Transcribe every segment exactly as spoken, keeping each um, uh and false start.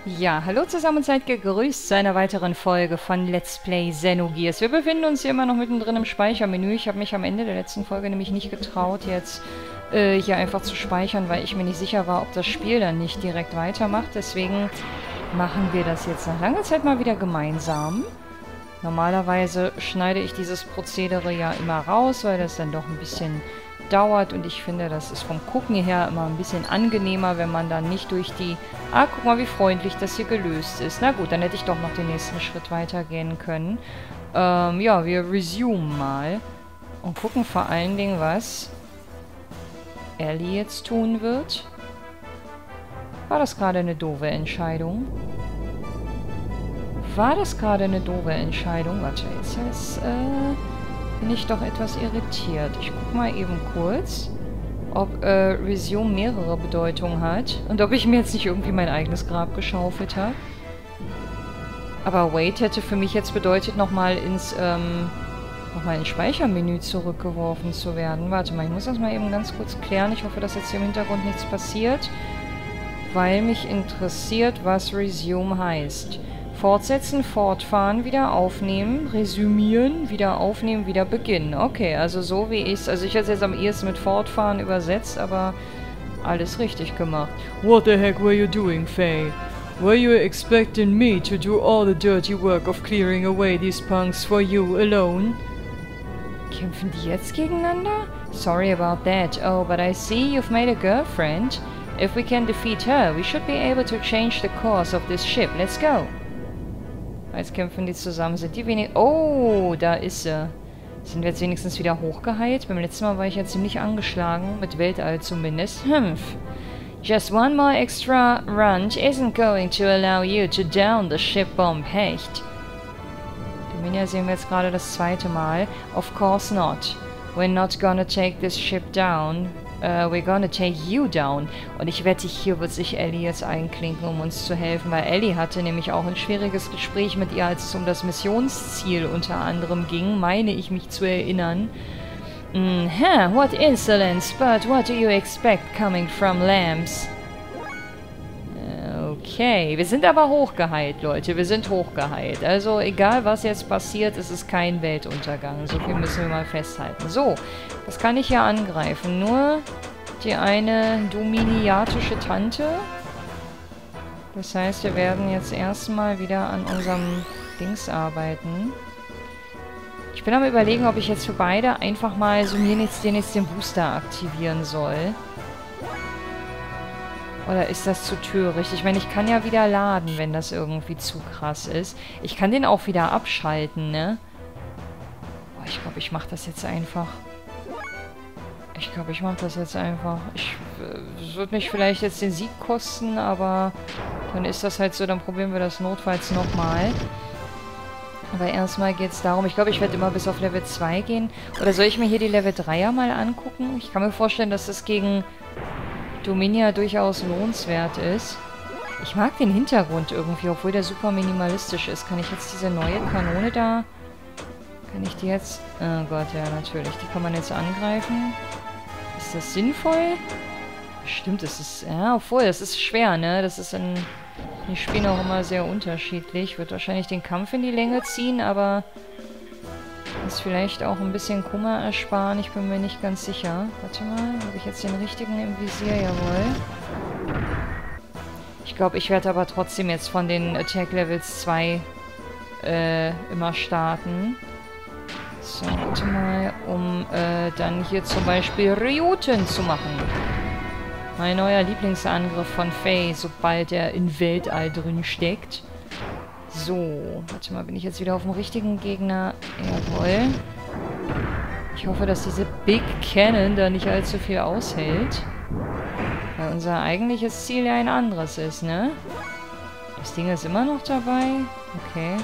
Ja, hallo zusammen und seid gegrüßt zu einer weiteren Folge von Let's Play Xenogears. Wir befinden uns hier immer noch mittendrin im Speichermenü. Ich habe mich am Ende der letzten Folge nämlich nicht getraut, jetzt äh, hier einfach zu speichern, weil ich mir nicht sicher war, ob das Spiel dann nicht direkt weitermacht. Deswegen machen wir das jetzt nach langer Zeit mal wieder gemeinsam. Normalerweise schneide ich dieses Prozedere ja immer raus, weil das dann doch ein bisschen dauert und ich finde, das ist vom Gucken her immer ein bisschen angenehmer, wenn man dann nicht durch die... Ah, guck mal, wie freundlich das hier gelöst ist. Na gut, dann hätte ich doch noch den nächsten Schritt weitergehen können. Ähm, ja, wir resumen mal und gucken vor allen Dingen, was Ellie jetzt tun wird. War das gerade eine doofe Entscheidung? War das gerade eine doofe Entscheidung? Warte, jetzt ist, äh... bin ich doch etwas irritiert. Ich guck mal eben kurz, ob äh, Resume mehrere Bedeutungen hat und ob ich mir jetzt nicht irgendwie mein eigenes Grab geschaufelt habe. Aber Wait hätte für mich jetzt bedeutet, nochmal ins, ähm, nochmal ins Speichermenü zurückgeworfen zu werden. Warte mal, ich muss das mal eben ganz kurz klären. Ich hoffe, dass jetzt hier im Hintergrund nichts passiert, weil mich interessiert, was Resume heißt. Fortsetzen, fortfahren, wieder aufnehmen, resümieren, wieder aufnehmen, wieder beginnen. Okay, also so wie ich es... Also ich hätte es jetzt am ehesten mit fortfahren übersetzt, aber alles richtig gemacht. What the heck were you doing, Faye? Were you expecting me to do all the dirty work of clearing away these punks for you alone? Kämpfen die jetzt gegeneinander? Sorry about that. Oh, but I see you've made a girlfriend. If we can defeat her, we should be able to change the course of this ship. Let's go. Jetzt kämpfen die zusammen. Sind die wenig... Oh, da ist sie. Sind wir jetzt wenigstens wieder hochgeheilt? Beim letzten Mal war ich ja ziemlich angeschlagen. Mit Weltall zumindest. Hm. Just one more extra run isn't going to allow you to down the ship bomb Hecht. Dominia sehen wir jetzt gerade das zweite Mal. Of course not. We're not gonna take this ship down. Uh, we're gonna take you down. Und ich wette, hier wird sich Ellie jetzt einklinken, um uns zu helfen, weil Ellie hatte nämlich auch ein schwieriges Gespräch mit ihr, als es um das Missionsziel unter anderem ging, meine ich mich zu erinnern. Mm, huh, what insolence, but what do you expect coming from lambs? Okay, wir sind aber hochgeheilt, Leute. Wir sind hochgeheilt. Also, egal was jetzt passiert, es ist kein Weltuntergang. So viel müssen wir mal festhalten. So, was kann ich hier angreifen? Nur die eine dominiatische Tante. Das heißt, wir werden jetzt erstmal wieder an unserem Dings arbeiten. Ich bin am Überlegen, ob ich jetzt für beide einfach mal so mir jetzt den, jetzt den Booster aktivieren soll. Oder ist das zu töricht? Ich meine, ich kann ja wieder laden, wenn das irgendwie zu krass ist. Ich kann den auch wieder abschalten, ne? Boah, ich glaube, ich mache das jetzt einfach. Ich glaube, ich mache das jetzt einfach. Ich, es wird mich vielleicht jetzt den Sieg kosten, aber dann ist das halt so, dann probieren wir das notfalls nochmal. Aber erstmal geht es darum, ich glaube, ich werde immer bis auf Level zwei gehen. Oder soll ich mir hier die Level dreier mal angucken? Ich kann mir vorstellen, dass das gegen Dominia durchaus lohnenswert ist. Ich mag den Hintergrund irgendwie, obwohl der super minimalistisch ist. Kann ich jetzt diese neue Kanone da... Kann ich die jetzt... Oh Gott, ja, natürlich. Die kann man jetzt angreifen. Ist das sinnvoll? Stimmt, es ist... Ja, obwohl, das ist schwer, ne? Das ist in... Die spielen auch immer sehr unterschiedlich. Wird wahrscheinlich den Kampf in die Länge ziehen, aber... Ist vielleicht auch ein bisschen Kummer ersparen. Ich bin mir nicht ganz sicher. Warte mal, habe ich jetzt den richtigen im Visier? Jawohl. Ich glaube, ich werde aber trotzdem jetzt von den Attack Levels zwei äh, immer starten. So, warte mal, um äh, dann hier zum Beispiel Ryuten zu machen. Mein neuer Lieblingsangriff von Faye, sobald er in Weltall drin steckt. So, warte mal, bin ich jetzt wieder auf dem richtigen Gegner? Jawohl. Ich hoffe, dass diese Big Cannon da nicht allzu viel aushält. Weil unser eigentliches Ziel ja ein anderes ist, ne? Das Ding ist immer noch dabei. Okay.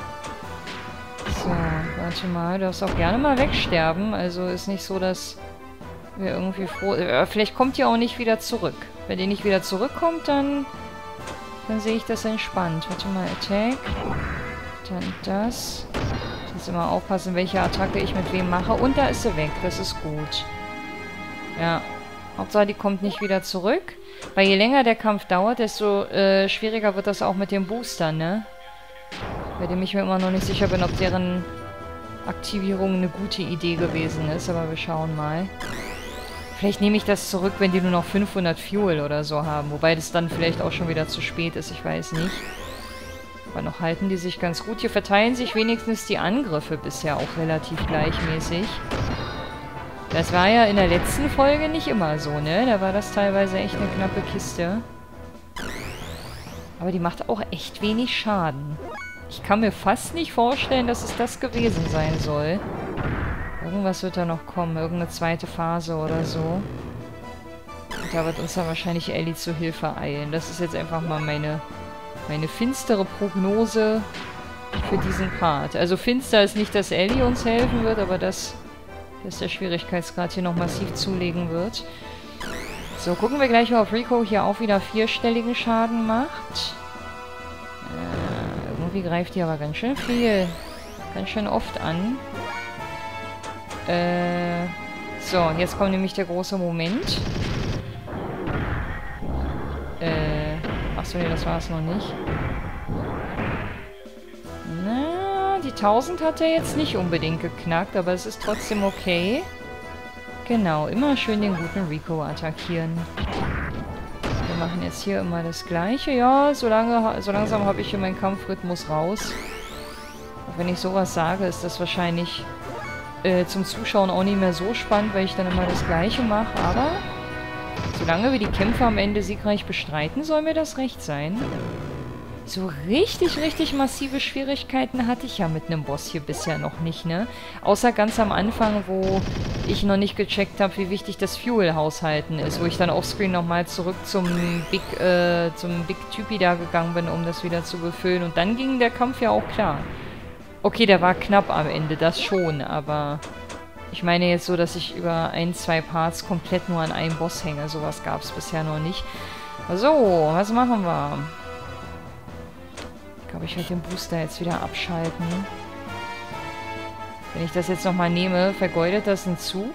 So, warte mal. Du darfst auch gerne mal wegsterben. Also ist nicht so, dass wir irgendwie froh... Äh, vielleicht kommt die auch nicht wieder zurück. Wenn die nicht wieder zurückkommt, dann... Dann sehe ich das entspannt. Warte mal, Attack. Dann das. Ich muss immer aufpassen, welche Attacke ich mit wem mache. Und da ist sie weg. Das ist gut. Ja. Hauptsache, die kommt nicht wieder zurück. Weil je länger der Kampf dauert, desto äh, schwieriger wird das auch mit dem Booster, ne? Bei dem ich mir immer noch nicht sicher bin, ob deren Aktivierung eine gute Idee gewesen ist, aber wir schauen mal. Vielleicht nehme ich das zurück, wenn die nur noch fünfhundert Fuel oder so haben, wobei das dann vielleicht auch schon wieder zu spät ist, ich weiß nicht. Aber noch halten die sich ganz gut. Hier verteilen sich wenigstens die Angriffe bisher auch relativ gleichmäßig. Das war ja in der letzten Folge nicht immer so, ne? Da war das teilweise echt eine knappe Kiste. Aber die macht auch echt wenig Schaden. Ich kann mir fast nicht vorstellen, dass es das gewesen sein soll. Irgendwas wird da noch kommen. Irgendeine zweite Phase oder so. Und da wird uns dann wahrscheinlich Ellie zu Hilfe eilen. Das ist jetzt einfach mal meine, meine finstere Prognose für diesen Part. Also finster ist nicht, dass Ellie uns helfen wird, aber dass, dass der Schwierigkeitsgrad hier noch massiv zulegen wird. So, gucken wir gleich mal, ob Rico hier auch wieder vierstelligen Schaden macht. Äh, irgendwie greift die aber ganz schön viel. Ganz schön oft an. Äh, so, jetzt kommt nämlich der große Moment. Äh, achso, nee, das war es noch nicht. Na, die tausend hat er jetzt nicht unbedingt geknackt, aber es ist trotzdem okay. Genau, immer schön den guten Rico attackieren. Wir machen jetzt hier immer das Gleiche. Ja, so, lange, so langsam habe ich hier meinen Kampfrhythmus raus. Auch wenn ich sowas sage, ist das wahrscheinlich äh, zum Zuschauen auch nicht mehr so spannend, weil ich dann immer das Gleiche mache. Aber solange wir die Kämpfe am Ende siegreich bestreiten, soll mir das recht sein. So richtig, richtig massive Schwierigkeiten hatte ich ja mit einem Boss hier bisher noch nicht, ne? Außer ganz am Anfang, wo ich noch nicht gecheckt habe, wie wichtig das Fuel-Haushalten ist. Wo ich dann offscreen nochmal zurück zum Big, äh, zum Big Typi da gegangen bin, um das wieder zu befüllen. Und dann ging der Kampf ja auch klar. Okay, der war knapp am Ende, das schon, aber ich meine jetzt so, dass ich über ein, zwei Parts komplett nur an einem Boss hänge. Sowas gab es bisher noch nicht. So, was machen wir? Ich glaube, ich werde den Booster jetzt wieder abschalten. Wenn ich das jetzt nochmal nehme, vergeudet das einen Zug?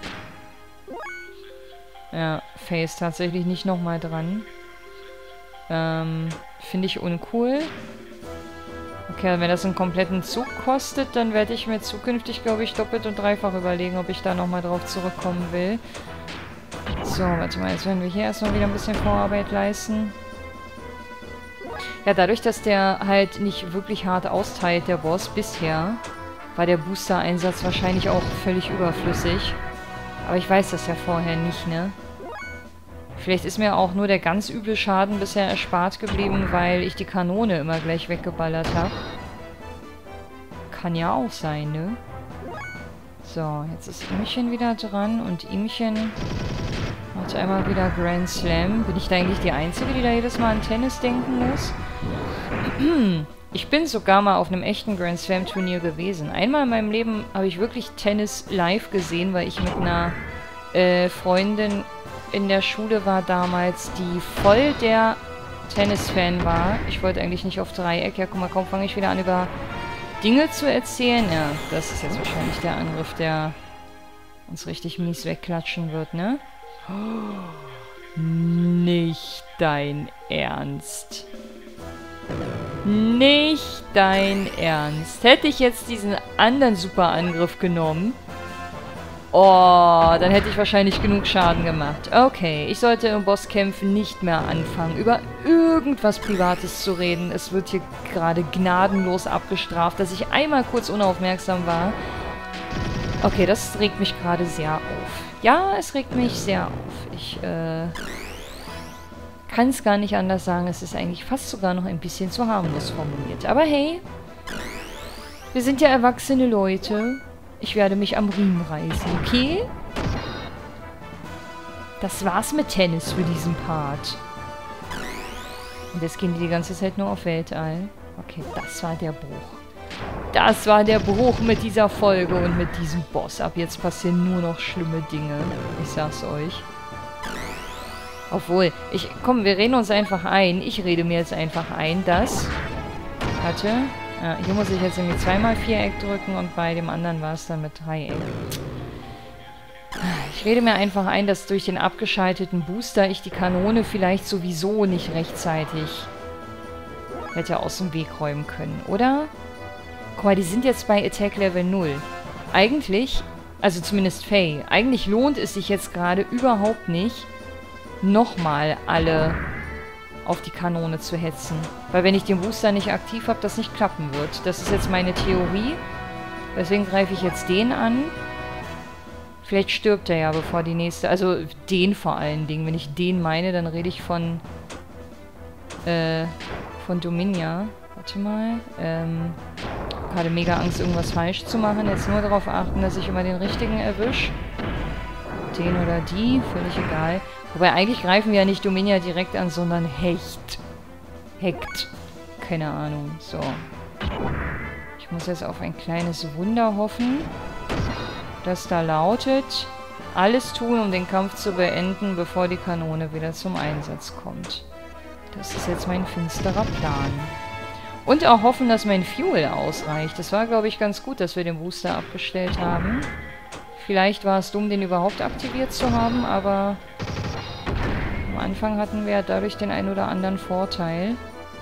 Ja, Faye ist tatsächlich nicht nochmal dran. Ähm, finde ich uncool. Okay, wenn das einen kompletten Zug kostet, dann werde ich mir zukünftig, glaube ich, doppelt und dreifach überlegen, ob ich da nochmal drauf zurückkommen will. So, warte mal, jetzt werden wir hier erstmal wieder ein bisschen Vorarbeit leisten. Ja, dadurch, dass der halt nicht wirklich hart austeilt, der Boss, bisher, war der Booster-Einsatz wahrscheinlich auch völlig überflüssig. Aber ich weiß das ja vorher nicht, ne? Vielleicht ist mir auch nur der ganz üble Schaden bisher erspart geblieben, weil ich die Kanone immer gleich weggeballert habe. Kann ja auch sein, ne? So, jetzt ist Ihmchen wieder dran und Ihmchen macht einmal wieder Grand Slam. Bin ich da eigentlich die Einzige, die da jedes Mal an Tennis denken muss? Ich bin sogar mal auf einem echten Grand Slam Turnier gewesen. Einmal in meinem Leben habe ich wirklich Tennis live gesehen, weil ich mit einer äh, Freundin in der Schule war damals, die voll der Tennis-Fan war. Ich wollte eigentlich nicht auf Dreieck. Ja, guck mal, kaum fange ich wieder an, über Dinge zu erzählen. Ja, das ist jetzt wahrscheinlich der Angriff, der uns richtig mies wegklatschen wird, ne? Oh, nicht dein Ernst. Nicht dein Ernst. Hätte ich jetzt diesen anderen Superangriff genommen, oh, dann hätte ich wahrscheinlich genug Schaden gemacht. Okay, ich sollte im Bosskämpfen nicht mehr anfangen, über irgendwas Privates zu reden. Es wird hier gerade gnadenlos abgestraft, dass ich einmal kurz unaufmerksam war. Okay, das regt mich gerade sehr auf. Ja, es regt mich sehr auf. Ich, äh... kann es gar nicht anders sagen. Es ist eigentlich fast sogar noch ein bisschen zu harmlos formuliert. Aber hey, wir sind ja erwachsene Leute. Ich werde mich am Riemen reißen, okay? Das war's mit Tennis für diesen Part. Und jetzt gehen die die ganze Zeit nur auf Weltall. Okay, das war der Bruch. Das war der Bruch mit dieser Folge und mit diesem Boss. Ab jetzt passieren nur noch schlimme Dinge. Ich sag's euch. Obwohl, ich, komm, wir reden uns einfach ein. Ich rede mir jetzt einfach ein, dass... Warte. Ja, hier muss ich jetzt irgendwie zweimal Viereck drücken und bei dem anderen war es dann mit Dreieck. Ich Ich rede mir einfach ein, dass durch den abgeschalteten Booster ich die Kanone vielleicht sowieso nicht rechtzeitig hätte aus dem Weg räumen können, oder? Guck mal, die sind jetzt bei Attack Level null. Eigentlich, also zumindest Faye, eigentlich lohnt es sich jetzt gerade überhaupt nicht, nochmal alle auf die Kanone zu hetzen. Weil wenn ich den Booster nicht aktiv habe, das nicht klappen wird. Das ist jetzt meine Theorie. Deswegen greife ich jetzt den an. Vielleicht stirbt er ja, bevor die nächste... Also den vor allen Dingen. Wenn ich den meine, dann rede ich von... Äh... Von Dominia. Warte mal. Ähm... Gerade mega Angst, irgendwas falsch zu machen. Jetzt nur darauf achten, dass ich immer den richtigen erwische. Den oder die. Völlig egal. Wobei eigentlich greifen wir ja nicht Dominia direkt an, sondern Hecht. Hekt. Keine Ahnung. So. Ich muss jetzt auf ein kleines Wunder hoffen, das da lautet: alles tun, um den Kampf zu beenden, bevor die Kanone wieder zum Einsatz kommt. Das ist jetzt mein finsterer Plan. Und auch hoffen, dass mein Fuel ausreicht. Das war, glaube ich, ganz gut, dass wir den Booster abgestellt haben. Vielleicht war es dumm, den überhaupt aktiviert zu haben, aber am Anfang hatten wir dadurch den einen oder anderen Vorteil.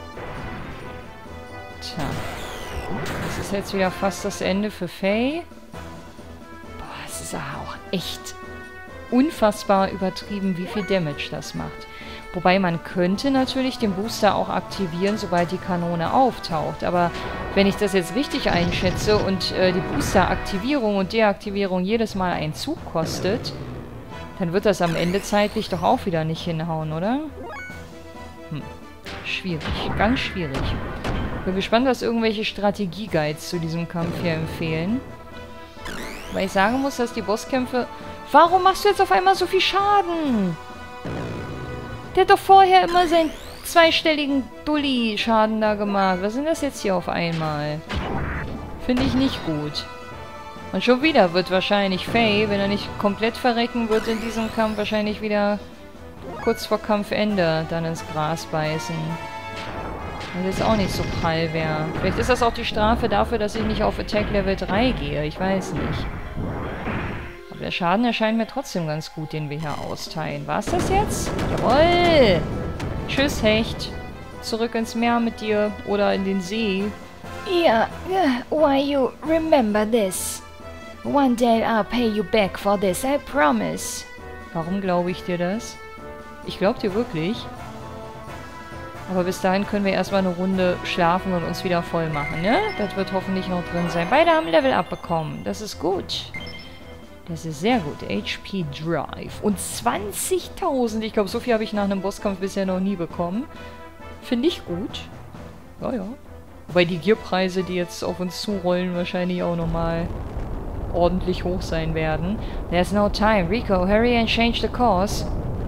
Tja. Das ist jetzt wieder fast das Ende für Faye. Boah, es ist auch echt unfassbar übertrieben, wie viel Damage das macht. Wobei man könnte natürlich den Booster auch aktivieren, sobald die Kanone auftaucht. Aber wenn ich das jetzt richtig einschätze und äh, die Booster-Aktivierung und Deaktivierung jedes Mal einen Zug kostet, dann wird das am Ende zeitlich doch auch wieder nicht hinhauen, oder? Hm. Schwierig. Ganz schwierig. Bin gespannt, was irgendwelche Strategie-Guides zu diesem Kampf hier empfehlen. Weil ich sagen muss, dass die Bosskämpfe... Warum machst du jetzt auf einmal so viel Schaden? Der hat doch vorher immer seinen zweistelligen Dulli-Schaden da gemacht. Was sind das jetzt hier auf einmal? Finde ich nicht gut. Und schon wieder wird wahrscheinlich Faye, wenn er nicht komplett verrecken wird in diesem Kampf, wahrscheinlich wieder kurz vor Kampfende dann ins Gras beißen. Was jetzt auch nicht so prall wäre. Vielleicht ist das auch die Strafe dafür, dass ich nicht auf Attack Level drei gehe. Ich weiß nicht. Aber der Schaden erscheint mir trotzdem ganz gut, den wir hier austeilen. War's das jetzt? Jawohl! Tschüss, Hecht. Zurück ins Meer mit dir. Oder in den See. Yeah, yeah, why you remember this? One day I'll pay you back for this, I promise. Warum glaube ich dir das? Ich glaube dir wirklich. Aber bis dahin können wir erstmal eine Runde schlafen und uns wieder voll machen, ne? Das wird hoffentlich noch drin sein. Beide haben Level Up bekommen. Das ist gut. Das ist sehr gut. H P Drive. Und zwanzigtausend. Ich glaube, so viel habe ich nach einem Bosskampf bisher noch nie bekommen. Finde ich gut. Ja, ja. Wobei die Gearpreise, die jetzt auf uns zurollen, wahrscheinlich auch nochmal ordentlich hoch sein werden. There's no time. Rico, hurry and change the course.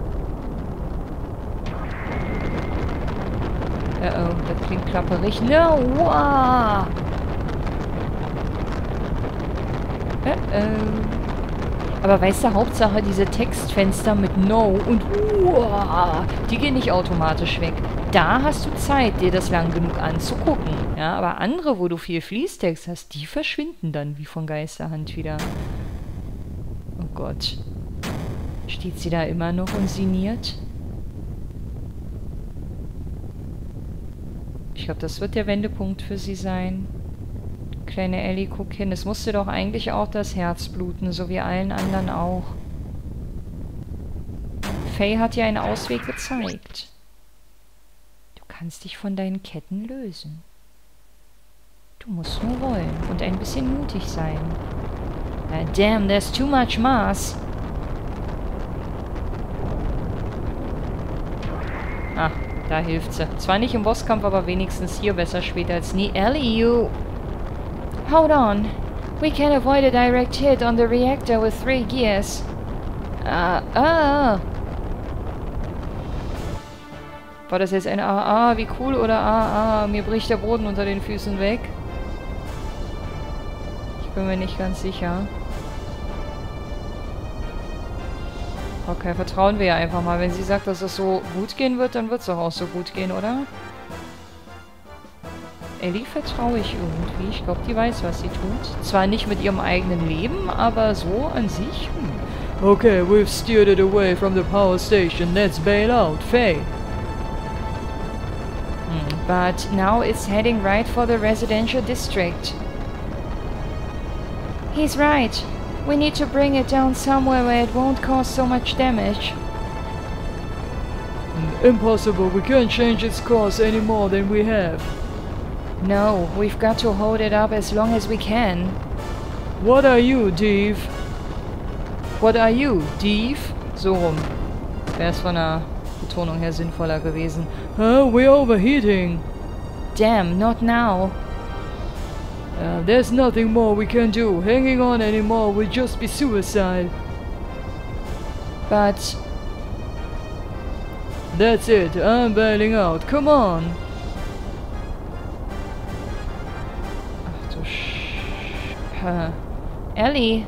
Uh oh, das klingt klapperig. No! Wow! Uh oh. Aber weißt du, Hauptsache diese Textfenster mit No und Wow, die gehen nicht automatisch weg. Da hast du Zeit, dir das lang genug anzugucken. Ja, aber andere, wo du viel Fließtext hast, die verschwinden dann wie von Geisterhand wieder. Oh Gott. Steht sie da immer noch und sinniert? Ich glaube, das wird der Wendepunkt für sie sein. Kleine Ellie, guck hin. Es musste doch eigentlich auch das Herz bluten, so wie allen anderen auch. Faye hat dir einen Ausweg gezeigt. Du kannst dich von deinen Ketten lösen. Du musst nur wollen und ein bisschen mutig sein. Uh, damn, there's too much mass. Ah, da hilft sie. Zwar nicht im Bosskampf, aber wenigstens hier besser später als nie. Ellie, you... Hold on. We can avoid a direct hit on the reactor with three gears. Ah, ah. War das jetzt ein Ah, ah, wie cool oder Ah, ah, mir bricht der Boden unter den Füßen weg? Ich bin mir nicht ganz sicher. Okay, vertrauen wir ja einfach mal. Wenn sie sagt, dass es so gut gehen wird, dann wird es doch auch so gut gehen, oder? Ellie vertraue ich irgendwie. Ich glaube, die weiß, was sie tut. Zwar nicht mit ihrem eigenen Leben, aber so an sich. Hm. Okay, we've steered it away from the power station. Let's bail out. Faye. Hmm, but now it's heading right for the residential district. He's right. We need to bring it down somewhere where it won't cause so much damage. Impossible. We can't change its course any more than we have. No, we've got to hold it up as long as we can. What are you, Dave? What are you, Dave? So rum. Wär's von der Betonung her sinnvoller gewesen. Huh? We're overheating. Damn, not now. Uh, there's nothing more we can do. Hanging on anymore will just be suicide. But... That's it. I'm bailing out. Come on. Ach du Sch... Äh. Ellie?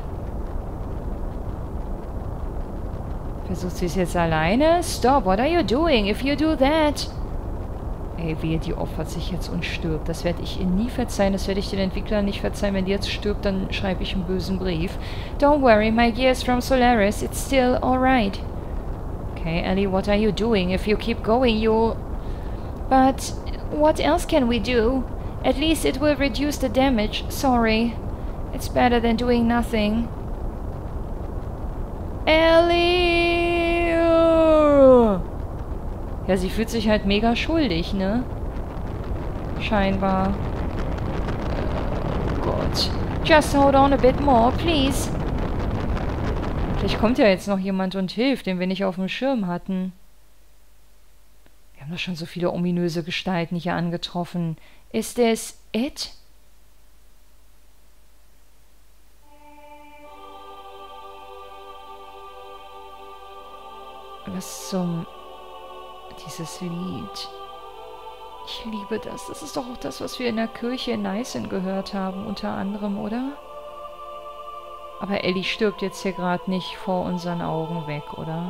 Versucht sie es jetzt alleine? Stop, what are you doing? If you do that... Ey, wehe, die opfert sich jetzt und stirbt. Das werde ich ihr nie verzeihen. Das werde ich den Entwicklern nicht verzeihen. Wenn die jetzt stirbt, dann schreibe ich einen bösen Brief. Don't worry, my gear is from Solaris. It's still alright. Okay, Ellie, what are you doing? If you keep going, you'll... But what else can we do? At least it will reduce the damage. Sorry. It's better than doing nothing. Ellie! Ja, sie fühlt sich halt mega schuldig, ne? Scheinbar. Oh Gott. Just hold on a bit more, please. Vielleicht kommt ja jetzt noch jemand und hilft, den wir nicht auf dem Schirm hatten. Wir haben doch schon so viele ominöse Gestalten hier angetroffen. Is this it? Was zum... Dieses Lied. Ich liebe das. Das ist doch auch das, was wir in der Kirche in Neisen gehört haben, unter anderem, oder? Aber Ellie stirbt jetzt hier gerade nicht vor unseren Augen weg, oder?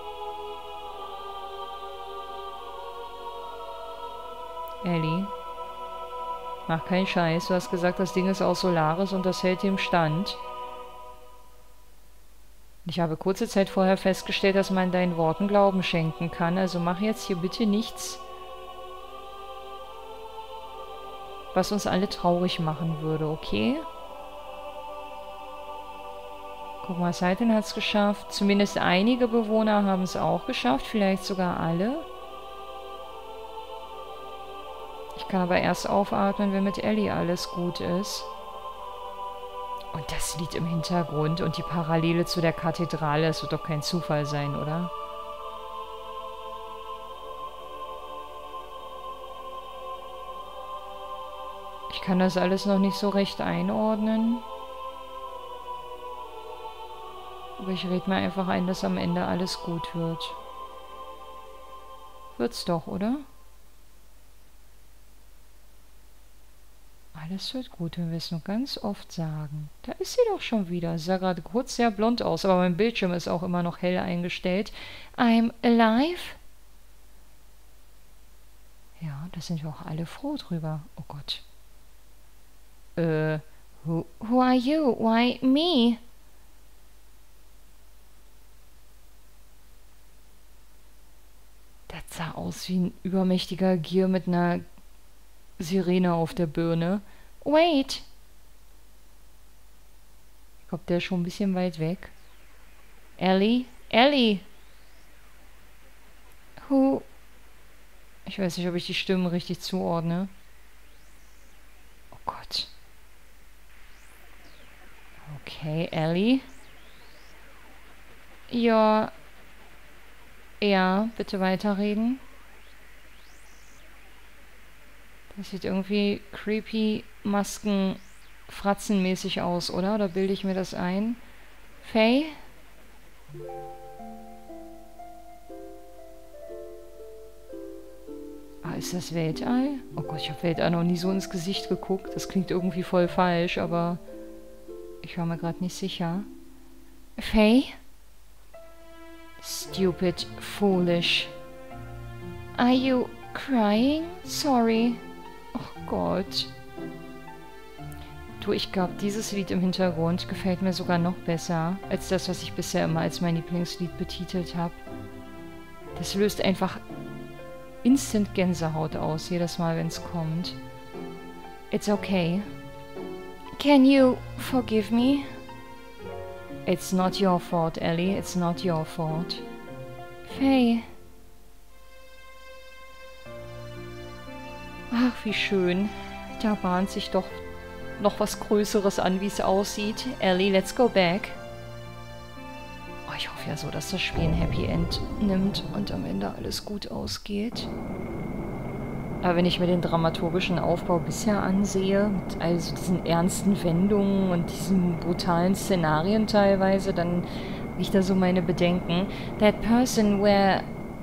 Ellie? Mach keinen Scheiß. Du hast gesagt, das Ding ist aus Solaris und das hält dem Stand. Ich habe kurze Zeit vorher festgestellt, dass man deinen Worten Glauben schenken kann. Also mach jetzt hier bitte nichts, was uns alle traurig machen würde, okay? Guck mal, Saiten hat es geschafft. Zumindest einige Bewohner haben es auch geschafft. Vielleicht sogar alle. Ich kann aber erst aufatmen, wenn mit Ellie alles gut ist. Und das Lied im Hintergrund und die Parallele zu der Kathedrale, das wird doch kein Zufall sein, oder? Ich kann das alles noch nicht so recht einordnen. Aber ich rede mir einfach ein, dass am Ende alles gut wird. Wird's doch, oder? Alles wird gut, wenn wir es nur ganz oft sagen. Da ist sie doch schon wieder. Sie sah gerade kurz sehr blond aus, aber mein Bildschirm ist auch immer noch hell eingestellt. I'm alive? Ja, da sind wir auch alle froh drüber. Oh Gott. Äh, who, Who are you? Why me? das sah aus wie ein übermächtiger Gier mit einer Sirene auf der Birne. Wait. Ich glaube, der ist schon ein bisschen weit weg. Ellie? Ellie! Who? Ich weiß nicht, ob ich die Stimmen richtig zuordne. Oh Gott. Okay, Ellie? You're... Ja, bitte weiterreden. Das sieht irgendwie creepy, Masken, Fratzenmäßig aus, oder? Oder bilde ich mir das ein? Faye? Ah, ist das Weltall? Oh Gott, ich habe Weltall noch nie so ins Gesicht geguckt. Das klingt irgendwie voll falsch, aber ich war mir gerade nicht sicher. Faye? Stupid, foolish. Are you crying? Sorry. Oh Gott. Du, ich glaube, dieses Lied im Hintergrund gefällt mir sogar noch besser, als das, was ich bisher immer als mein Lieblingslied betitelt habe. Das löst einfach instant Gänsehaut aus, jedes Mal, wenn es kommt. It's okay. Can you forgive me? It's not your fault, Ellie. It's not your fault. Faye. Ach, wie schön. Da bahnt sich doch noch was Größeres an, wie es aussieht. Ellie, let's go back. Oh, ich hoffe ja so, dass das Spiel ein Happy End nimmt und am Ende alles gut ausgeht. Aber wenn ich mir den dramaturgischen Aufbau bisher ansehe, mit also diesen ernsten Wendungen und diesen brutalen Szenarien teilweise, dann habe ich da so meine Bedenken. That person where...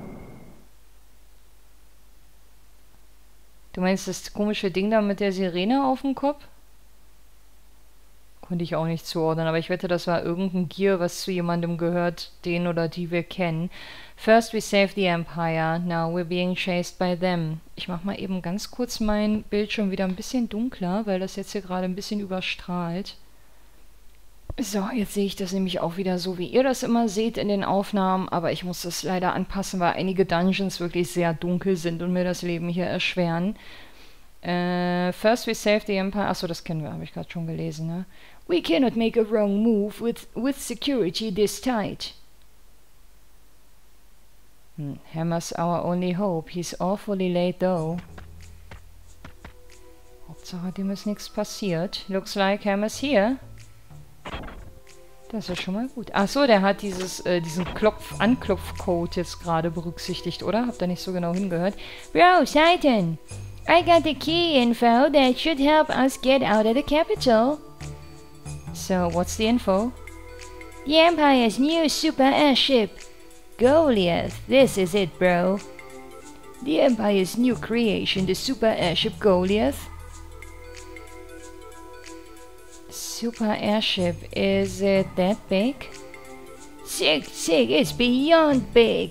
Du meinst das komische Ding da mit der Sirene auf dem Kopf? Konnte ich auch nicht zuordnen, aber ich wette, das war irgendein Gear, was zu jemandem gehört, den oder die wir kennen. First we save the Empire, now we're being chased by them. Ich mach mal eben ganz kurz mein Bildschirm wieder ein bisschen dunkler, weil das jetzt hier gerade ein bisschen überstrahlt. So, jetzt sehe ich das nämlich auch wieder so, wie ihr das immer seht in den Aufnahmen, aber ich muss das leider anpassen, weil einige Dungeons wirklich sehr dunkel sind und mir das Leben hier erschweren. Äh, first we save the Empire. Achso, das kennen wir, habe ich gerade schon gelesen, ne? We cannot make a wrong move with, with security this tight. Hm. Hammer's our only hope. He's awfully late though. Hauptsache, dem ist nichts passiert. Looks like Hammer's here. Das ist schon mal gut. Achso, der hat dieses, äh, diesen Klopf-Anklopf-Code jetzt gerade berücksichtigt, oder? Habt ihr nicht so genau hingehört? Bro, Titan! I got the key info that should help us get out of the capital. So, what's the info? The Empire's new super airship. Goliath, this is it, bro. The Empire's new creation, the super airship Goliath. Super airship, is it that big? Sick, sick, it's beyond big.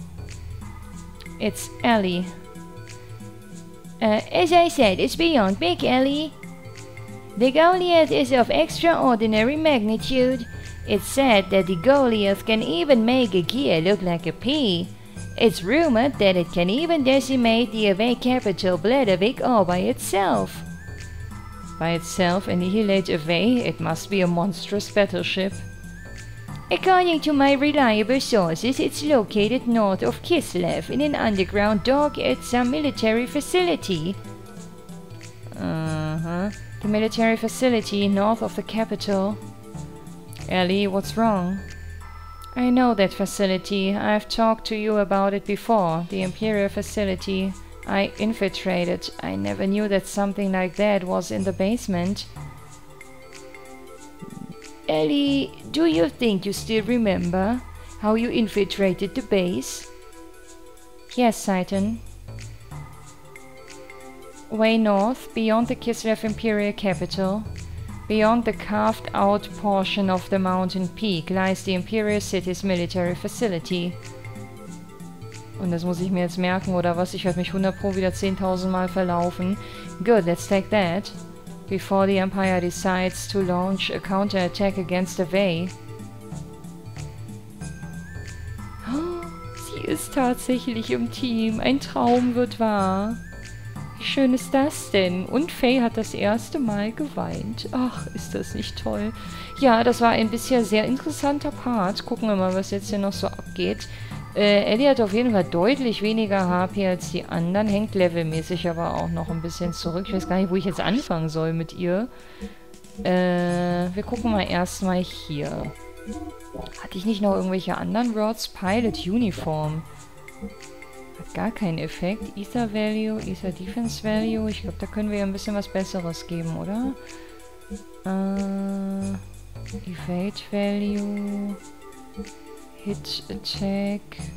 It's Ellie. Uh, as I said, it's beyond big, Ellie. The Goliath is of extraordinary magnitude. It's said that the Goliath can even make a gear look like a pea. It's rumored that it can even decimate the Avey capital Bledavik all by itself. By itself, annihilate Avey? It must be a monstrous battleship. According to my reliable sources, it's located north of Kislev in an underground dock at some military facility. Uh-huh. The military facility north of the capital. Ellie, what's wrong? I know that facility. I've talked to you about it before. The Imperial facility. I infiltrated. I never knew that something like that was in the basement. Ellie, do you think you still remember how you infiltrated the base? Yes, Titan. Way north, beyond the Kislev Imperial capital, beyond the carved-out portion of the mountain peak, lies the Imperial City's military facility. Und das muss ich mir jetzt merken, oder was? Ich werde mich hundert Pro wieder zehntausend Mal verlaufen. Good, let's take that. Before the Empire decides to launch a counterattack against Avey. Oh, sie ist tatsächlich im Team. Ein Traum wird wahr. Wie schön ist das denn? Und Faye hat das erste Mal geweint. Ach, ist das nicht toll. Ja, das war ein bisher sehr interessanter Part. Gucken wir mal, was jetzt hier noch so abgeht. Äh, Ellie hat auf jeden Fall deutlich weniger H P als die anderen. Hängt levelmäßig aber auch noch ein bisschen zurück. Ich weiß gar nicht, wo ich jetzt anfangen soll mit ihr. Äh, wir gucken mal erstmal hier. Hatte ich nicht noch irgendwelche anderen Words? Pilot Uniform. Hat gar keinen Effekt. Ether Value, Ether Defense Value. Ich glaube, da können wir ja ein bisschen was Besseres geben, oder? Äh, Evade Value. Hit Attack.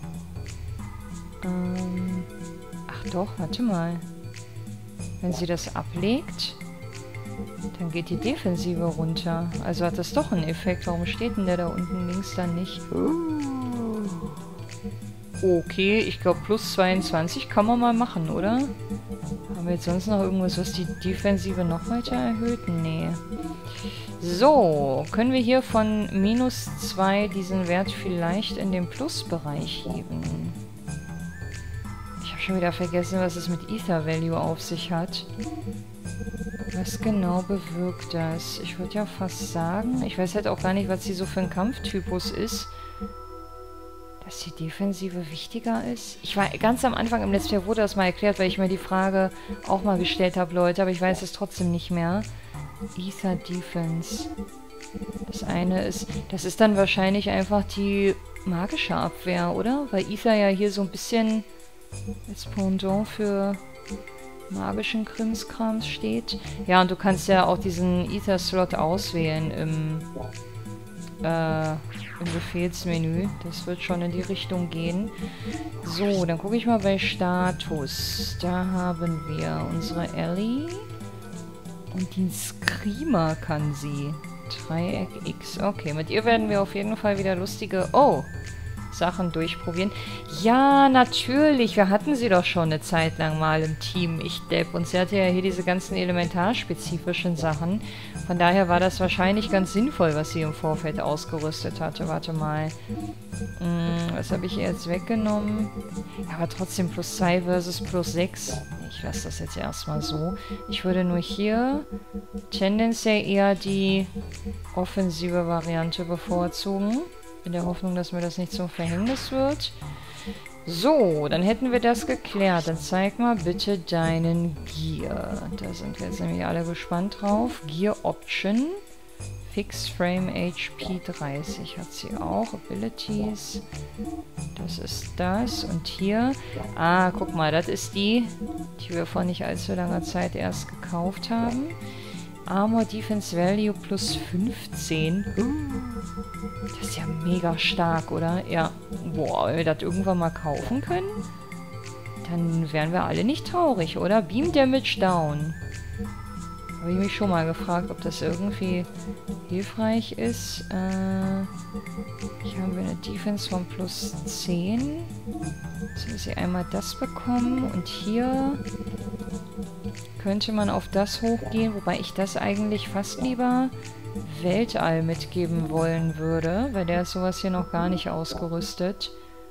Ähm, ach doch, warte mal. Wenn sie das ablegt, dann geht die Defensive runter. Also hat das doch einen Effekt. Warum steht denn der da unten links dann nicht? Okay, ich glaube plus zweiundzwanzig kann man mal machen, oder? Haben Haben wir jetzt sonst noch irgendwas, was die Defensive noch weiter erhöht? Nee. So, können wir hier von minus zwei diesen Wert vielleicht in den Plusbereich heben? Ich habe schon wieder vergessen, was es mit Ether Value auf sich hat. Was genau bewirkt das? Ich würde ja fast sagen, ich weiß halt auch gar nicht, was sie so für ein Kampftypus ist. Dass die Defensive wichtiger ist? Ich war ganz am Anfang im Let's Play wurde das mal erklärt, weil ich mir die Frage auch mal gestellt habe, Leute, aber ich weiß es trotzdem nicht mehr. Ether Defense. Das eine ist, das ist dann wahrscheinlich einfach die magische Abwehr, oder? Weil Ether ja hier so ein bisschen als Pendant für magischen Krimskrams steht. Ja, und du kannst ja auch diesen Ether-Slot auswählen im Äh, im Befehlsmenü. Das wird schon in die Richtung gehen. So, dann gucke ich mal bei Status. Da haben wir unsere Ellie. Und den Screamer kann sie. Dreieck X. Okay, mit ihr werden wir auf jeden Fall wieder lustige... Oh! Sachen durchprobieren. Ja, natürlich. Wir hatten sie doch schon eine Zeit lang mal im Team, ich Depp. Und sie hatte ja hier diese ganzen elementarspezifischen Sachen. Von daher war das wahrscheinlich ganz sinnvoll, was sie im Vorfeld ausgerüstet hatte. Warte mal. Hm, was habe ich ihr jetzt weggenommen? Ja, aber trotzdem plus zwei versus plus sechs. Ich lasse das jetzt erstmal so. Ich würde nur hier tendenziell eher die offensive Variante bevorzugen. In der Hoffnung, dass mir das nicht zum Verhängnis wird. So, dann hätten wir das geklärt. Dann zeig mal bitte deinen Gear. Da sind wir jetzt nämlich alle gespannt drauf. Gear Option. Fix Frame H P dreißig hat sie auch. Abilities. Das ist das. Und hier... Ah, guck mal, das ist die, die wir vor nicht allzu langer Zeit erst gekauft haben. Armor Defense Value plus fünfzehn. Das ist ja mega stark, oder? Ja. Boah, wenn wir das irgendwann mal kaufen können, dann wären wir alle nicht traurig, oder? Beam Damage down. Habe ich mich schon mal gefragt, ob das irgendwie hilfreich ist. Äh, hier haben wir eine Defense von plus zehn. Jetzt müssen sie einmal das bekommen. Und hier könnte man auf das hochgehen, wobei ich das eigentlich fast lieber Weltall mitgeben wollen würde, weil der ist sowas hier noch gar nicht ausgerüstet.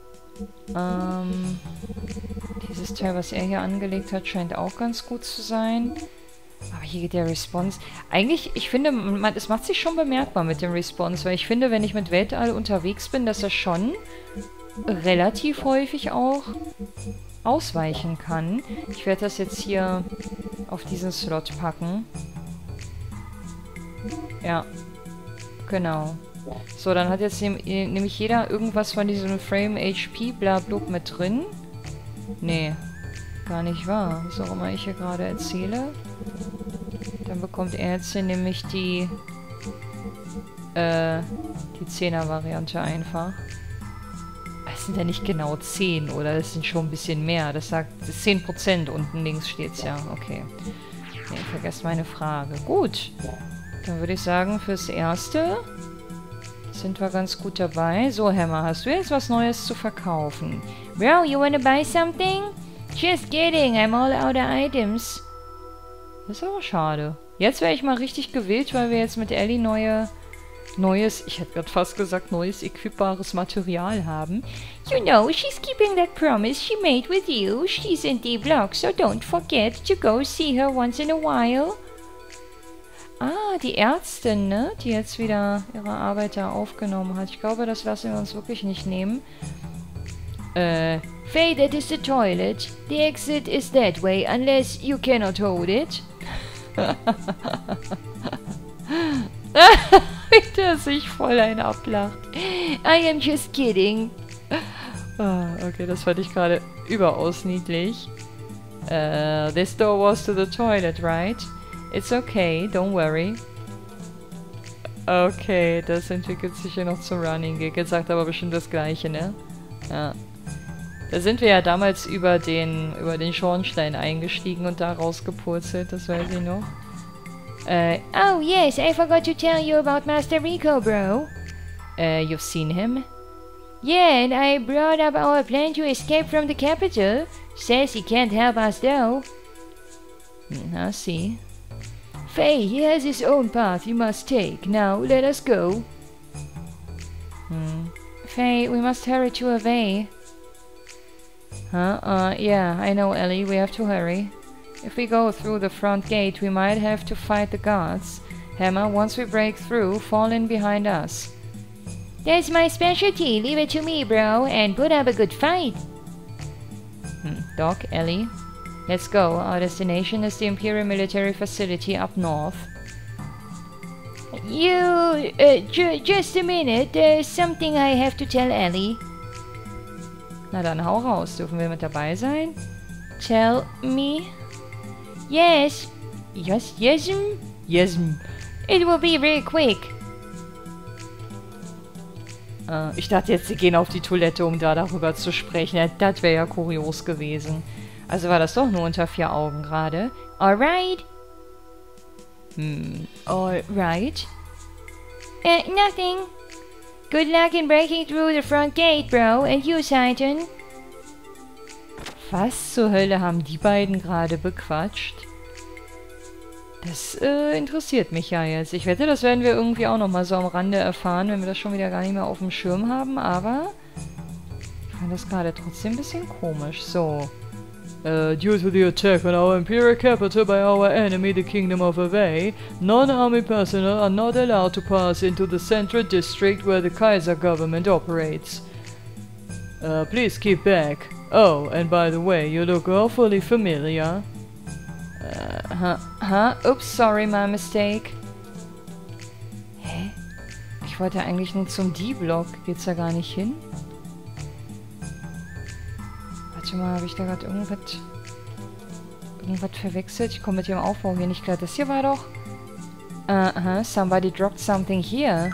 Ähm, dieses Teil, was er hier angelegt hat, scheint auch ganz gut zu sein. Aber hier geht der Response. Eigentlich, ich finde, man, es macht sich schon bemerkbar mit dem Response, weil ich finde, wenn ich mit Weltall unterwegs bin, dass er schon relativ häufig auch ausweichen kann. Ich werde das jetzt hier auf diesen Slot packen. Ja, genau. So, dann hat jetzt nehm, nämlich jeder irgendwas von diesem Frame H P blablub mit drin. Nee, gar nicht wahr. Was auch immer ich hier gerade erzähle. Dann bekommt er jetzt hier nämlich die äh, die Zehner-Variante einfach. Es sind ja nicht genau zehn, oder? Das sind schon ein bisschen mehr. Das sagt das ist zehn Prozent. Unten links steht's ja. Okay. Nee, vergesst meine Frage. Gut. Dann würde ich sagen, fürs Erste sind wir ganz gut dabei. So, Hammer, hast du jetzt was Neues zu verkaufen? Bro, you wanna buy something? Just kidding, I'm all out of items. Das ist aber schade. Jetzt wäre ich mal richtig gewillt, weil wir jetzt mit Ellie neue... Neues, ich hätte gerade fast gesagt, neues equipbares Material haben. You know, she's keeping that promise she made with you. She's in D-Block, so don't forget to go see her once in a while. Ah, die Ärztin, ne? Die jetzt wieder ihre Arbeit da aufgenommen hat. Ich glaube, das lassen wir uns wirklich nicht nehmen. Äh... Faye, that is the toilet. The exit is that way, unless you cannot hold it. Wie der sich voll ein ablacht. I am just kidding. Ah, okay, das fand ich gerade überaus niedlich. Uh, this door was to the toilet, right? It's okay, don't worry. Okay, das entwickelt sich hier noch zum Running Gag. Jetzt sagt aber bestimmt das Gleiche, ne? Ja. Da sind wir ja damals über den, über den Schornstein eingestiegen und da rausgepurzelt, das weiß ich noch. Uh, oh yes, I forgot to tell you about Master Rico, bro. Uh, you've seen him? Yeah, and I brought up our plan to escape from the capital. Says he can't help us though. I see. Faye, he has his own path he must take. Now, let us go. Hmm. Faye, we must hurry to Avey. Huh? Uh, yeah, I know, Ellie. We have to hurry. If we go through the front gate, we might have to fight the guards. Hammer, once we break through, fall in behind us. That's my specialty. Leave it to me, bro, and put up a good fight. Hmm. Doc, Ellie, let's go. Our destination is the Imperial Military Facility up north. You... Uh, ju just a minute. There's something I have to tell Ellie. Na dann, hau raus. Dürfen wir mit dabei sein? Tell me? Yes. Yes, yes'm? Yes'm. It will be real quick. Äh, ich dachte jetzt, sie gehen auf die Toilette, um da darüber zu sprechen. Ja, das wäre ja kurios gewesen. Also war das doch nur unter vier Augen gerade. Alright. Hm, alright. Uh, nothing. Good luck in breaking through the front gate, bro. And you, Sergeant. Was zur Hölle haben die beiden gerade bequatscht? Das äh, interessiert mich ja jetzt. Ich wette, das werden wir irgendwie auch nochmal so am Rande erfahren, wenn wir das schon wieder gar nicht mehr auf dem Schirm haben, aber ich fand das gerade trotzdem ein bisschen komisch. So. Uh, due to the attack on our imperial capital by our enemy, the Kingdom of Avey, non-army personnel are not allowed to pass into the central district where the Kaiser government operates. Uh, please keep back. Oh, and by the way, you look awfully familiar. Uh, huh, huh? Oops, sorry, my mistake. Hä? Ich wollte eigentlich nur zum D-Block. Geht's da gar nicht hin? Warte mal, habe ich da gerade irgendwas... irgendwas verwechselt? Ich komme mit dem Aufbau hier nicht klar. Das hier war doch... Uh -huh, somebody dropped something here.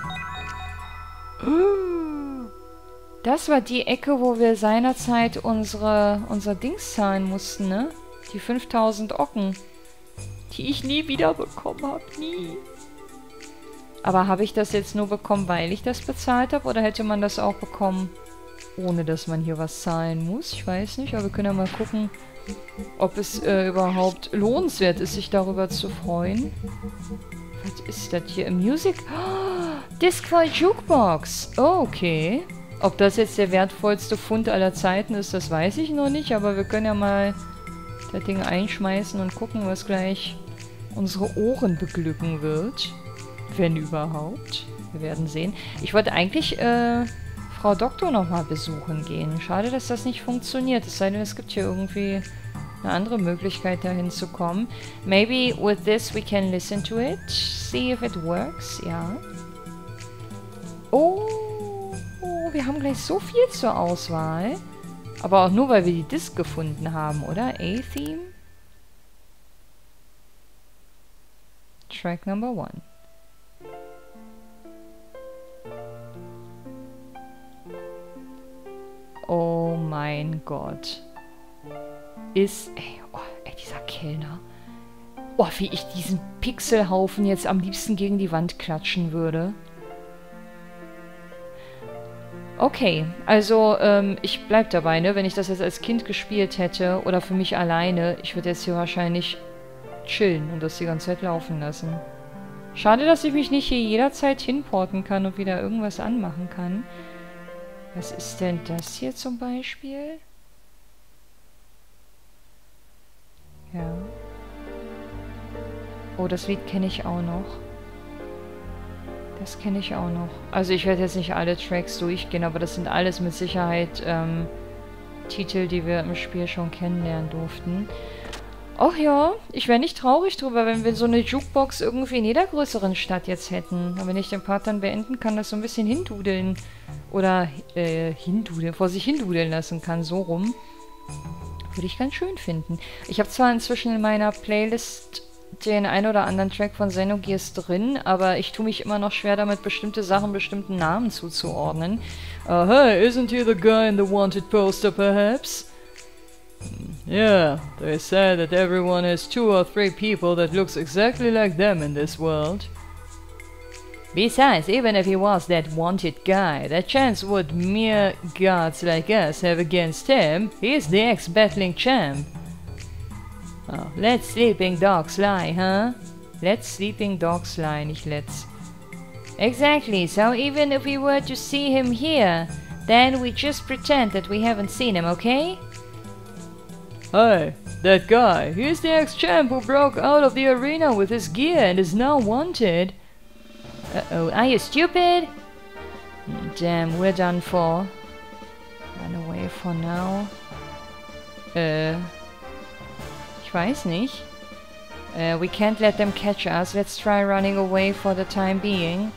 Das war die Ecke, wo wir seinerzeit unsere, unser Dings zahlen mussten, ne? Die fünftausend Ocken. Die ich nie wieder bekommen habe. Nie. Aber habe ich das jetzt nur bekommen, weil ich das bezahlt habe? Oder hätte man das auch bekommen, ohne dass man hier was zahlen muss? Ich weiß nicht, aber wir können ja mal gucken, ob es äh, überhaupt lohnenswert ist, sich darüber zu freuen. Was ist das hier? Music? Oh, Discfall Jukebox. Oh, okay. Ob das jetzt der wertvollste Fund aller Zeiten ist, das weiß ich noch nicht. Aber wir können ja mal das Ding einschmeißen und gucken, was gleich unsere Ohren beglücken wird. Wenn überhaupt. Wir werden sehen. Ich wollte eigentlich äh, Frau Doktor nochmal besuchen gehen. Schade, dass das nicht funktioniert. Es sei denn, es gibt hier irgendwie eine andere Möglichkeit, da hinzukommen. Maybe with this we can listen to it. See if it works. Ja. Oh, oh, wir haben gleich so viel zur Auswahl. Aber auch nur, weil wir die Disc gefunden haben, oder? A-Theme? Track number one. Oh mein Gott. Ist... Ey, oh, ey, dieser Kellner. Oh, wie ich diesen Pixelhaufen jetzt am liebsten gegen die Wand klatschen würde. Okay, also ähm, ich bleib dabei, ne? Wenn ich das jetzt als Kind gespielt hätte oder für mich alleine, ich würde jetzt hier wahrscheinlich chillen und das die ganze Zeit laufen lassen. Schade, dass ich mich nicht hier jederzeit hinporten kann und wieder irgendwas anmachen kann. Was ist denn das hier zum Beispiel? Ja. Oh, das Lied kenne ich auch noch. Das kenne ich auch noch. Also ich werde jetzt nicht alle Tracks durchgehen, aber das sind alles mit Sicherheit ähm, Titel, die wir im Spiel schon kennenlernen durften. Ach ja, ich wäre nicht traurig drüber, wenn wir so eine Jukebox irgendwie in jeder größeren Stadt jetzt hätten. Aber wenn ich den Part dann beenden kann, das so ein bisschen hindudeln oder äh, hindudeln, vor sich hindudeln lassen kann, so rum. Würde ich ganz schön finden. Ich habe zwar inzwischen in meiner Playlist den ein oder anderen Track von Xenogears drin, aber ich tue mich immer noch schwer damit, bestimmte Sachen bestimmten Namen zuzuordnen. Uh, hey, isn't he the guy in the wanted poster, perhaps? Yeah, they say that everyone has two or three people that looks exactly like them in this world. Besides, even if he was that wanted guy, the chance would mere gods like us have against him? He's the ex-battling champ. Oh, let sleeping dogs lie, huh? Let sleeping dogs lie, nicht let's. Exactly, so even if we were to see him here, then we just pretend that we haven't seen him, okay? Hey, that guy, he's the ex-champ who broke out of the arena with his gear and is now wanted. Uh-oh, are you stupid? Damn, we're done for. Run away for now. Äh, ich weiß nicht. Uh, we can't let them catch us. Let's try running away for the time being.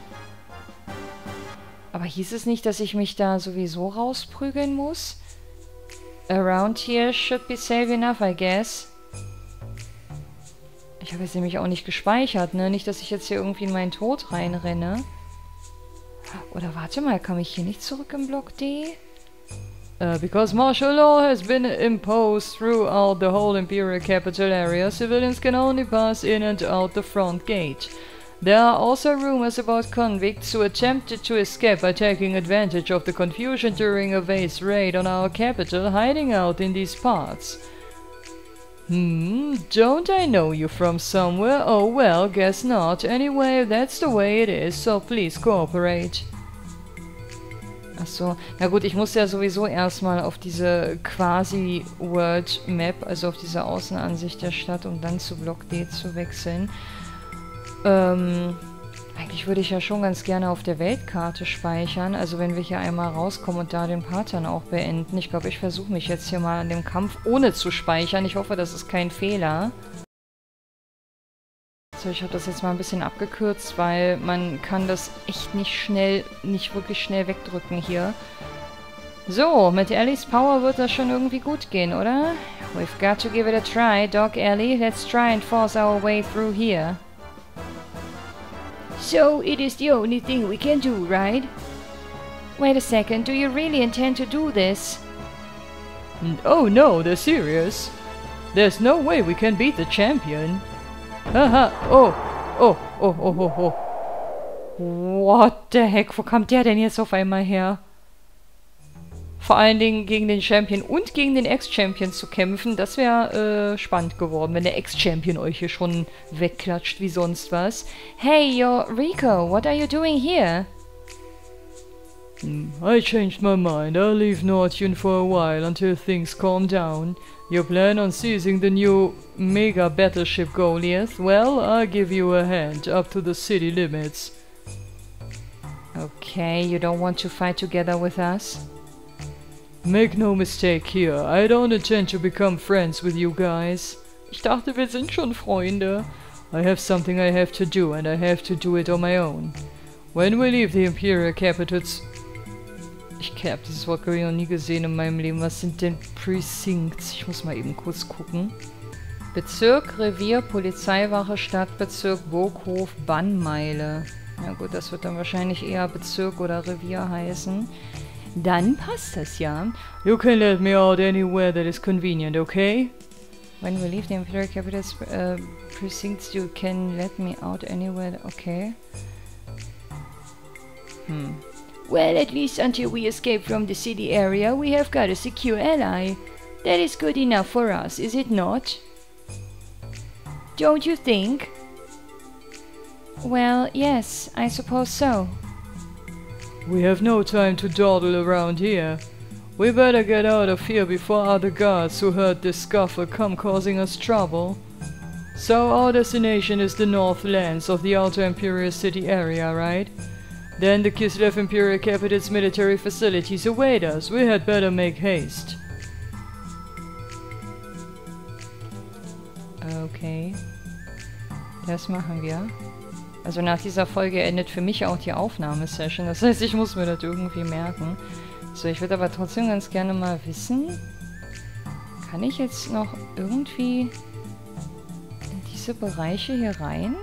Aber hieß es nicht, dass ich mich da sowieso rausprügeln muss? Around here should be safe enough, I guess. Ich habe jetzt nämlich auch nicht gespeichert, ne? Nicht, dass ich jetzt hier irgendwie in meinen Tod reinrenne. Oder warte mal, komme ich hier nicht zurück im Block D? Uh, because martial law has been imposed throughout the whole Imperial Capital area, civilians can only pass in and out the front gate. There are also rumors about convicts who attempted to escape by taking advantage of the confusion during a vase raid on our capital, hiding out in these parts. Hmm, don't I know you from somewhere? Oh well, guess not. Anyway, that's the way it is, so please cooperate. Achso, na gut, ich muss ja sowieso erstmal auf diese quasi World Map, also auf diese Außenansicht der Stadt, um dann zu Block D zu wechseln. Ähm, eigentlich würde ich ja schon ganz gerne auf der Weltkarte speichern, also wenn wir hier einmal rauskommen und da den Part dann auch beenden. Ich glaube, ich versuche mich jetzt hier mal an dem Kampf ohne zu speichern. Ich hoffe, das ist kein Fehler. So, ich habe das jetzt mal ein bisschen abgekürzt, weil man kann das echt nicht schnell, nicht wirklich schnell wegdrücken hier. So, mit Ellie's Power wird das schon irgendwie gut gehen, oder? We've got to give it a try, Doc Ellie. Let's try and force our way through here. So, it is the only thing we can do, right? Wait a second, do you really intend to do this? Oh no, they're serious. There's no way we can beat the champion. Haha, oh, oh, oh, oh, oh, oh. What the heck, wo kommt der denn jetzt auf einmal her? Vor allen Dingen gegen den Champion und gegen den Ex-Champion zu kämpfen, das wäre äh, spannend geworden, wenn der Ex-Champion euch hier schon wegklatscht wie sonst was. Hey, you're Rico, what are you doing here? I changed my mind. I'll leave Nortune for a while until things calm down. You plan on seizing the new mega battleship Goliath? Well, I'll give you a hand up to the city limits. Okay, you don't want to fight together with us? Make no mistake here, I don't intend to become friends with you guys. Ich dachte, wir sind schon Freunde. I have something I have to do, and I have to do it on my own. When we leave the Imperial Capitals... Ich habe dieses Wort noch nie gesehen in meinem Leben. Was sind denn Precincts? Ich muss mal eben kurz gucken. Bezirk, Revier, Polizeiwache, Stadtbezirk, Burghof, Bannmeile. Na gut, das wird dann wahrscheinlich eher Bezirk oder Revier heißen. Dann passt das ja. You can let me out anywhere that is convenient, okay? When we leave the Imperial Capitals uh, precincts, you can let me out anywhere, okay? Hmm. Well, at least until we escape from the city area, we have got a secure ally. That is good enough for us, is it not? Don't you think? Well, yes, I suppose so. We have no time to dawdle around here. We better get out of here before other guards who heard this scuffle come causing us trouble. So our destination is the Northlands of the Outer Imperial City area, right? Then the Kislev Imperial Capital's military facilities await us. We had better make haste. Okay. Das machen wir. Also nach dieser Folge endet für mich auch die Aufnahmesession. Das heißt, ich muss mir das irgendwie merken. So, ich würde aber trotzdem ganz gerne mal wissen, kann ich jetzt noch irgendwie in diese Bereiche hier rein?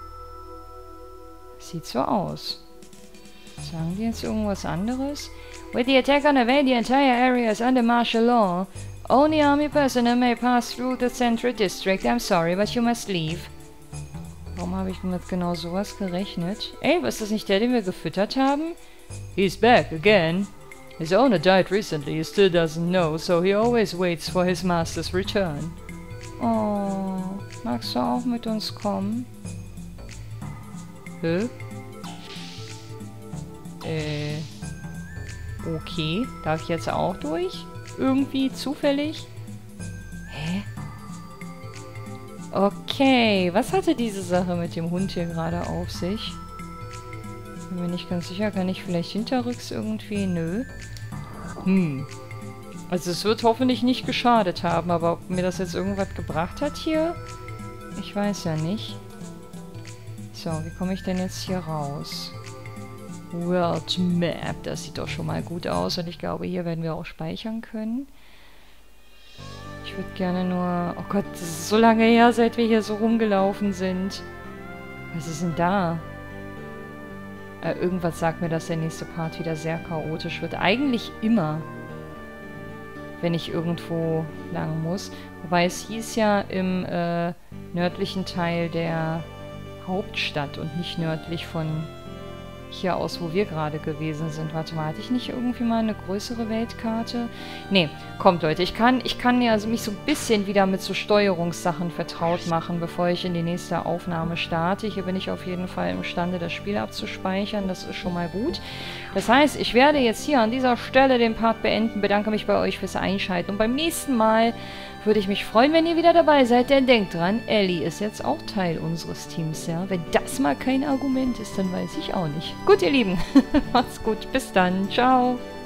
Sieht so aus. Sagen die jetzt irgendwas anderes? With the attack on Avey, the entire area is under martial law. Only army personnel may pass through the central district. I'm sorry, but you must leave. Warum habe ich mit genau sowas gerechnet? Ey, was ist das nicht der, den wir gefüttert haben? He's back again. His owner died recently, he still doesn't know, so he always waits for his master's return. Oh, magst du auch mit uns kommen? Hä? Äh. Okay, darf ich jetzt auch durch? Irgendwie zufällig? Hä? Okay, was hatte diese Sache mit dem Hund hier gerade auf sich? Bin mir nicht ganz sicher. Kann ich vielleicht hinterrücks irgendwie? Nö. Hm. Also es wird hoffentlich nicht geschadet haben, aber ob mir das jetzt irgendwas gebracht hat hier? Ich weiß ja nicht. So, wie komme ich denn jetzt hier raus? World Map, das sieht doch schon mal gut aus und ich glaube, hier werden wir auch speichern können. Ich würde gerne nur... Oh Gott, das ist so lange her, seit wir hier so rumgelaufen sind. Was ist denn da? Äh, irgendwas sagt mir, dass der nächste Part wieder sehr chaotisch wird. Eigentlich immer, wenn ich irgendwo lang muss. Wobei es hieß ja im äh, nördlichen Teil der Hauptstadt und nicht nördlich von hier aus, wo wir gerade gewesen sind. Warte mal, hatte ich nicht irgendwie mal eine größere Weltkarte? Nee, kommt Leute, ich kann, ich kann ja also mich so ein bisschen wieder mit so Steuerungssachen vertraut machen, bevor ich in die nächste Aufnahme starte. Hier bin ich auf jeden Fall imstande, das Spiel abzuspeichern, das ist schon mal gut. Das heißt, ich werde jetzt hier an dieser Stelle den Part beenden, bedanke mich bei euch fürs Einschalten und beim nächsten Mal würde ich mich freuen, wenn ihr wieder dabei seid, denn denkt dran, Ellie ist jetzt auch Teil unseres Teams, ja. Wenn das mal kein Argument ist, dann weiß ich auch nicht. Gut, ihr Lieben, macht's gut, bis dann, ciao.